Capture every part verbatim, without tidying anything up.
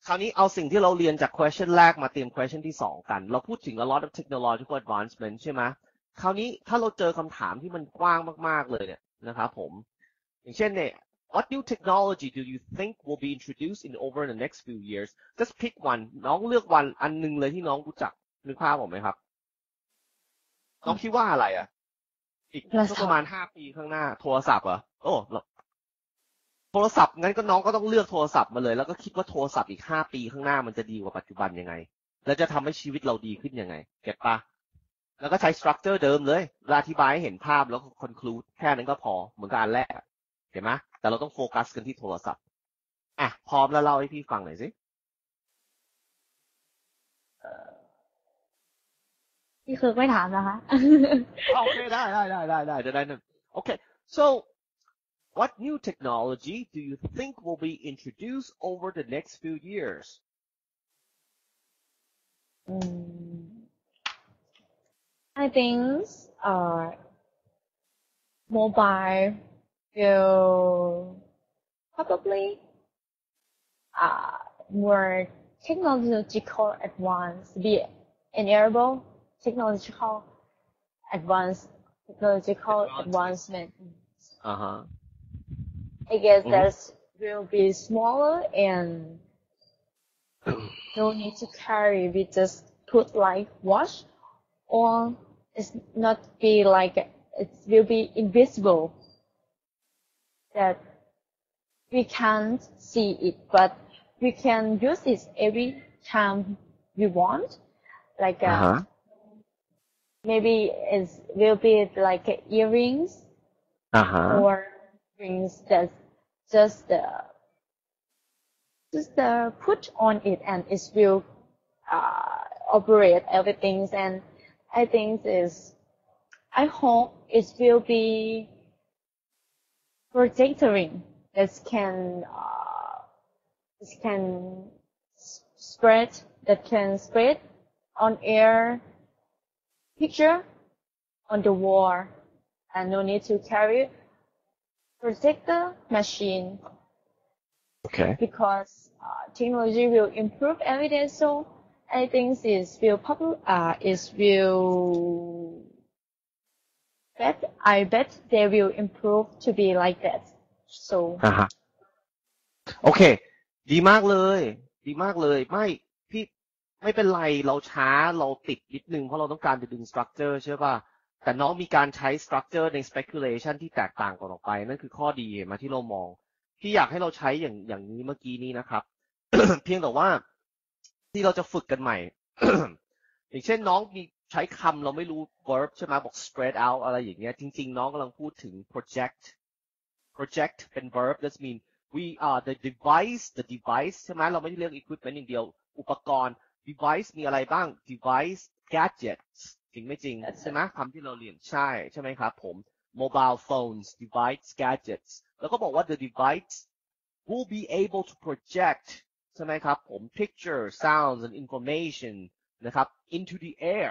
คราวนี้เอาสิ่งที่เราเรียนจาก question แรกมาเตรียม question ที่สองกันเราพูดถึง a lot of technological advancement ใช่ไหมคราวนี้ถ้าเราเจอคำถามที่มันกว้างมากๆเลยเนี่ยนะครับผมอย่างเช่นเนี่ย what new technology do you think will be introduced in over the next few years just pick one น้องเลือกวันอันนึงเลยที่น้องรู้จักนึกภาพออกไหมครับน้องคิดว่าอะไรอ่ะอีกประมาณห้าปีข้างหน้าโทรศัพท์เหรอโอ้โทรศัพท์งั้นก็น้องก็ต้องเลือกโทรศัพท์มาเลยแล้วก็คิดว่าโทรศัพท์อีกห้าปีข้างหน้ามันจะดีกว่าปัจจุบันยังไงแล้วจะทำให้ชีวิตเราดีขึ้นยังไงเก็ตปะแล้วก็ใช้ structure เดิมเลยอธิบายให้เห็นภาพแล้วก็ conclude แค่นั้นก็พอเหมือนกับอันแรกเห็นไหมแต่เราต้องโฟกัสกันที่โทรศัพท์อ่ะพร้อมแล้วเล่าให้พี่ฟังหน่อยสิพี่คือไม่ถามนะคะโอเคได้ได้ได้ได้ได้จะได้นั่นโอเค so what new technology do you think will be introduced over the next few years um, I think uh, mobile will probably uh, more technological advance be enable technological advance technological advancement uh-huh I guess mm-hmm. that will be smaller and no need to carry we just put like watch or it's not be like it will be invisible that we can't see it but we can use it every time we want like uh, uh-huh. maybe it will be like earrings uh-huh. or rings that just uh, just uh, put on it and it will uh, operate everything and I think is I hope it will be projectoring that can uh, that can spread that can spread on air picture on the wall and no need to carry projector machine okay because uh, technology will improve every day so I think it will popular uh, it will bet I bet they will improve to be like that so อ่าฮะโอเคดีมากเลยดีมากเลยไม่พี่ไม่เป็นไรเราช้าเราติดนิดนึงเพราะเราต้องการจะดึง structure ใช่ป่ะแต่น้องมีการใช้ structure ใน speculation ที่แตกต่างกันออกไปนั่นคือข้อดีมาที่เรามองพี่อยากให้เราใช้อย่างอย่างนี้เมื่อกี้นี้นะครับ เพียงแต่ว่าที่เราจะฝึกกันใหม่ อย่างเช่นน้องมีใช้คำเราไม่รู้ verb ใช่ไหมบอก spread out อะไรอย่างเงี้ยจริงๆน้องกำลังพูดถึง project project เป็น verb that mean we are the device the device ใช่ไหมเราไม่ได้เรียก equipment อย่างเดียวอุปกรณ์ device มีอะไรบ้าง device gadgets จริงไม่จริงใช่ไหมคำที่เราเรียนใช่ใช่ไหมครับผม mobile phones device gadgets แล้วก็บอกว่า the device will be able to project ใช่ไหมครับผม picture sounds and information นะครับ into the air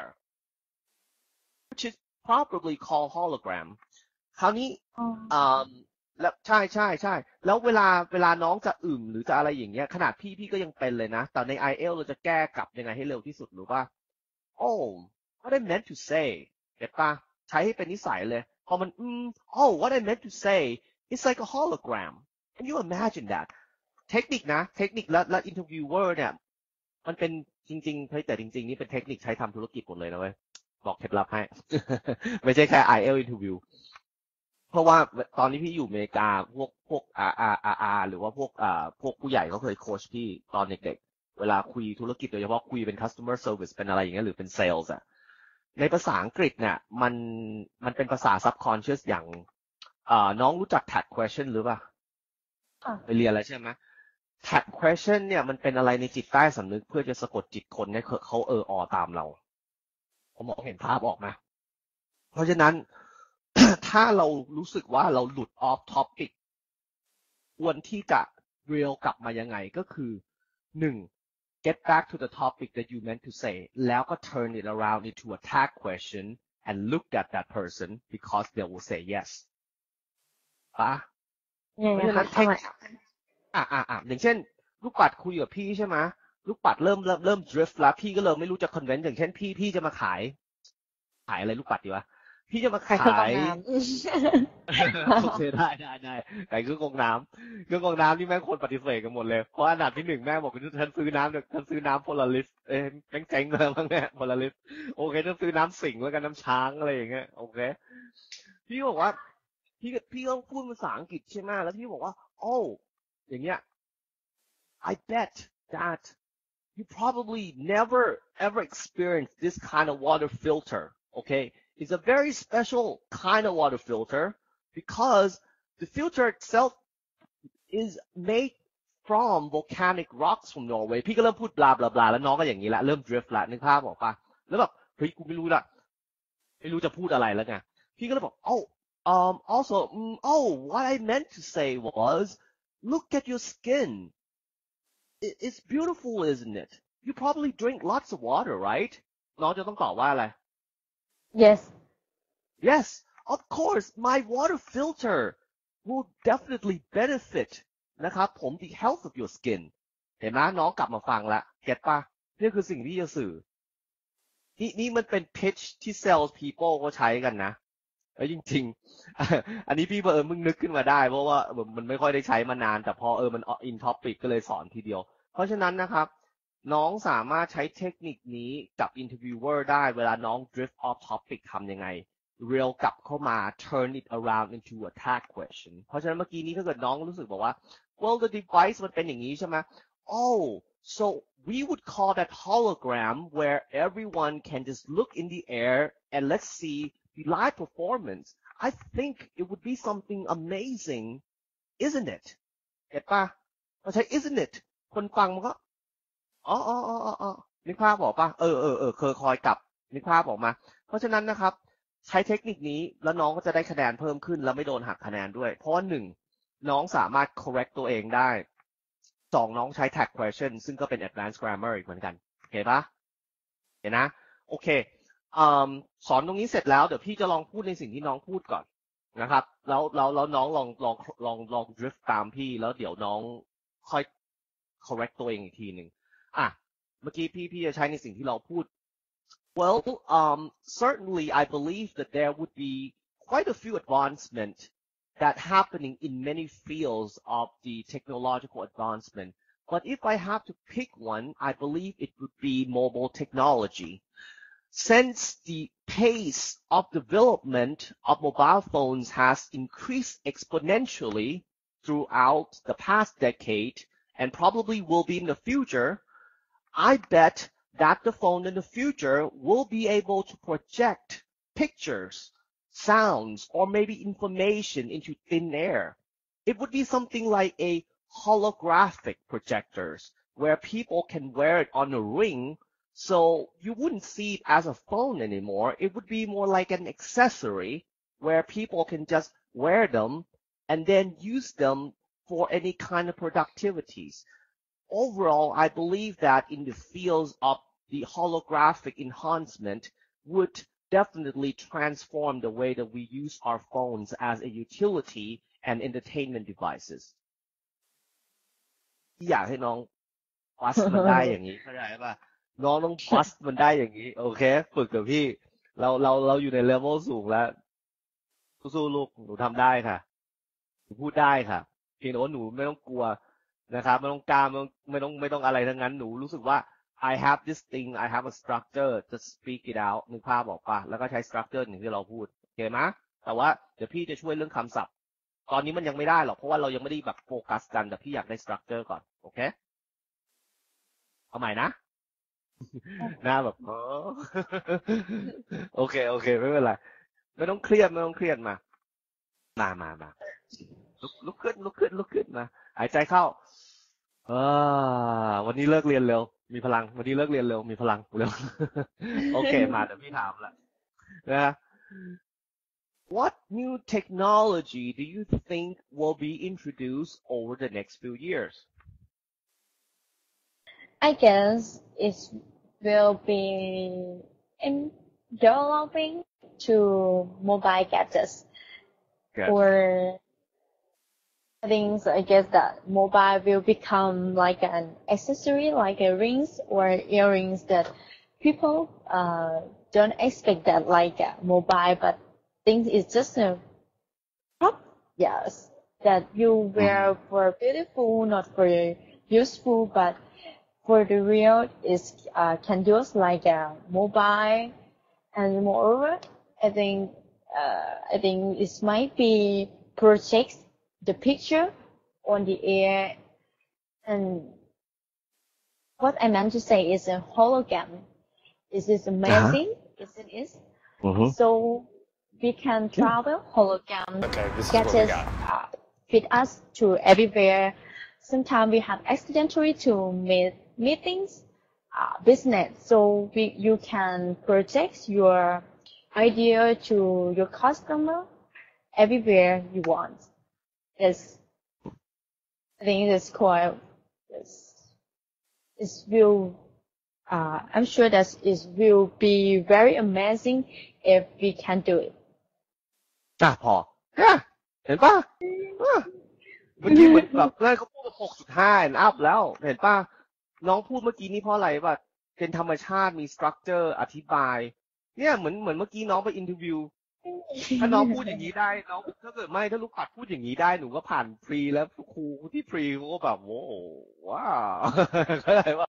which is probably called hologram คราวนี้อ่าแล้วใช่ใช่ใช่แล้วเวลาเวลาน้องจะอึ่มหรือจะอะไรอย่างเงี้ยขนาดพี่พี่ก็ยังเป็นเลยนะแต่ใน ไอ เอล เราจะแก้กลับยังไงให้เร็วที่สุดรู้ป่ะ oh what I meant to say เก็ทป่ะใช้ให้เป็นนิสัยเลยพอมันอืม oh what I meant to say it's like a hologram can you imagine that เทคนิคนะเทคนิคและและ interviewer เนี่ยมันเป็นจริงๆเฮ้ยแต่จริงๆนี่เป็นเทคนิคใช้ทำธุรกิจหมดเลยนะเว้ยบอกเคล็ดลับให้ ไม่ใช่แค่ ไอ เอล interview เพราะว่าตอนนี้พี่อยู่อเมริกาพวกพวก อาร์ อาร์ อาร์ อาร์ หรือว่าพวกอ่าพวกผู้ใหญ่เขาเคยโค้ชพี่ตอนเด็กๆเวลาคุยธุรกิจโดยเฉพาะคุยเป็น customer service เป็นอะไรอย่างเงี้ยหรือเป็น sales อ่ะในภาษาอังกฤษเนี่ยมันมันเป็นภาษา subconscious อย่างอ่าน้องรู้จัก tag question หรือเปล่าไปเรียนอะไรใช่ไหม tag question เนี่ยมันเป็นอะไรในจิตใต้สำนึกเพื่อจะสะกดจิตคนให้เขาเอออตามเราผมมองเห็นภาพออกไหมเพราะฉะนั้นถ้าเรารู้สึกว่าเราหลุด off topic ควรที่จะ reel กลับมายังไงก็คือหนึ่ง get back to the topic that you meant to say แล้วก็ turn it around into a tag question and look at that person because they will say yes ป่ะเพราะฉะนั้นเทคนิคอ่ะอ่ะอ่ะอย่างเช่นลูกปัดคุยกับพี่ใช่ไหมลูกปัดเริ่มเริ่มเริ่ม drift แล้วพี่ก็เริ่มไม่รู้จะ convince อย่างเช่นพี่พี่จะมาขายขายอะไรลูกปัดดีวะพี่จะมาขายเครื่องกรขาองยน้ำโอเคได้ได้ได้ขายเครื่องกรองน้ำเครื่องกรองน้ำนี่แม่งคนปฏิเสธกันหมดเลยเพราะอันดับที่หนึ่งแม่บอกฉันซื้อน้ำเดี๋ยวฉันซื้อน้ำโพลาริสเอ้ยแม่งเจ๊งเลยมั้งเนี่ยโพลาริสโอเคฉันซื้อน้ำสิงห์แล้วกันน้ำช้างอะไรอย่างเงี้ยโอเคพี่บอกว่าพี่พี่ต้องพูดภาษาอังกฤษใช่ไหมแล้วพี่บอกว่าโอ้อย่างเงี้ย I bet that you probably never ever experienced this kind of water filter okay it's a very special kind of water filter because the filter itself is made from volcanic rocks from Norway พี่ก็เริ่มพูดบลาบลาบลาแล้วน้องก็อย่างนี้ละเริ่ม drift ละนึกภาพออกปะแล้วแบบเฮ้ยกูไม่รู้ละไม่รู้จะพูดอะไรแล้วไงพี่ก็เลยบอก oh um also mm, oh what I meant to say was look at your skin it, it's beautiful isn't it you probably drink lots of water right น้องจะต้องตอบว่าอะไร yes yes of course my water filter will definitely benefit นะครับผม the health of your skin เห็นไหมน้องกลับมาฟังละเก็ตปะนี่คือสิ่งที่จะสื่อนี่นี่มันเป็น pitch ที่ sales people เขาใช้กันนะเออจริงๆอันนี้พี่เพิ่งมึงนึกขึ้นมาได้เพราะว่ามันไม่ค่อยได้ใช้มานานแต่พอเออมัน in topic ก็เลยสอนทีเดียวเพราะฉะนั้นนะครับน้องสามารถใช้เทคนิคนี้กับ interviewer ได้เวลาน้อง drift off topic ทำยังไง real กลับเข้ามา turn it around into a tag question เพราะฉะนั้นเมื่อกี้นี้ถ้าเกิดน้องรู้สึกบอกว่า well the device มันเป็นอย่างนี้ใช่ไหม oh so we would call that hologram where everyone can just look in the air and let's see the live performance I think it would be something amazing isn't it เห็นปะเราใช้ isn't it คนฟังมันก็อ๋ออ๋ออ๋ออ๋อนึกภาพบอกปะเออเออเออเคยคอยกลับนึกภาพออกมาเพราะฉะนั้นนะครับใช้เทคนิคนี้แล้วน้องก็จะได้คะแนนเพิ่มขึ้นแล้วไม่โดนหักคะแนนด้วยเพราะว่าหนึ่งน้องสามารถ correct ตัวเองได้สองน้องใช้ tag question ซึ่งก็เป็น advanced grammar อีกเหมือนกันเห็นปะเห็นนะโอเคอ่าสอนตรงนี้เสร็จแล้วเดี๋ยวพี่จะลองพูดในสิ่งที่น้องพูดก่อนนะครับแล้วแล้วแล้วน้องลองลองลองลอง drift ตามพี่แล้วเดี๋ยวน้องค่อย correct ตัวเองอีกทีหนึ่งอ่ะเมื่อกี้พี่พี่จะใช้ในสิ่งที่เราพูด well um certainly I believe that there would be quite a few advancements that happening in many fields of the technological advancement but if I have to pick one I believe it would be mobile technology since the pace of development of mobile phones has increased exponentially throughout the past decade and probably will be in the future I bet that the phone in the future will be able to project pictures, sounds, or maybe information into thin air. It would be something like a holographic projectors where people can wear it on a ring, so you wouldn't see it as a phone anymore. It would be more like an accessory where people can just wear them and then use them for any kind of productivities. Overall, I believe that in the fields of the holographic enhancement would definitely transform the way that we use our phones as a utility and entertainment devices. อยากให้น้อง bust มันได้อย่างนี้เข้าใจป่ะน้องต้อง bust มันได้อย่างนี้โอเคฝึกกับพี่เราเราเราอยู่ใน level สูงแล้วสู้ๆลูกหนูทำได้ค่ะหนูพูดได้ค่ะเพียงแต่ว่าหนูไม่ต้องกลัวนะครับไม่ต้องกล้าไม่ต้องไม่ต้องไม่ต้องอะไรทั้งนั้นหนูรู้สึกว่า I have this thing I have a structure to speak it out นึกภาพออกป่ะแล้วก็ใช้ structure อย่างที่เราพูดโอเคไหมแต่ว่าเดี๋ยวพี่จะช่วยเรื่องคำศัพท์ตอนนี้มันยังไม่ได้หรอกเพราะว่าเรายังไม่ได้แบบโฟกัสกันแต่พี่อยากได้ structure ก่อนโอเคเอาใหม่นะหน้าแบบอ๋อโอเคโอเคไม่เป็นไรไม่ต้องเครียดไม่ต้องเครียดมามามามาลุกลุกขึ้นลุกขึ้นลุกขึ้นมาหายใจเข้าเออวันนี้เลิกเรียนเร็วมีพลังวันนี้เลิกเรียนเร็วมีพลังเร็วโอเคมาเดี๋ยวพี่ถามละนะ What new technology do you think will be introduced over the next few years? I guess it will be in developing to mobile gadgets Yes. or I think so I guess that mobile will become like an accessory, like a rings or earrings that people uh, don't expect that like a mobile, but think it's just a prop. Yes, that you อืม wear for beautiful, not for useful, but for the real is uh, can use like a mobile, and moreover, I think uh, I think it might be project the picture on the air, and what I meant to say is a hologram. This is อ่าฮะ amazing, isn't it? อือฮึ So we can yeah travel hologram, Okay, this is get what we us got. uh, fit us to everywhere. Sometimes we have accidentally to meet meetings, uh, business. So we you can project your idea to your customer everywhere you want. Yes, I think that's quite. Yes, it will. Uh, I'm sure that it will be very amazing if we can do it. อ่ะพอเนี่ยเห็นป่ะอ่ะเมื่อกี้เหมือนแบบนั่นเขาพูดหกจุดห้า and up แล้วเห็นป่ะน้องพูดเมื่อกี้นี้เพราะอะไรป่ะเป็นธรรมชาติมี structure อธิบายเนี่ยเหมือนเหมือนเมื่อกี้น้องไปอินเทอร์วิวถ้าน้องพูดอย่างนี้ได้น้องถ้าเกิดไม่ถ้าลูกปัดพูดอย่างนี้ได้หนูก็ผ่านฟรีแล้วครูที่ฟรีเขาก็แบบโว้ว้าวเข้าใจป่ะ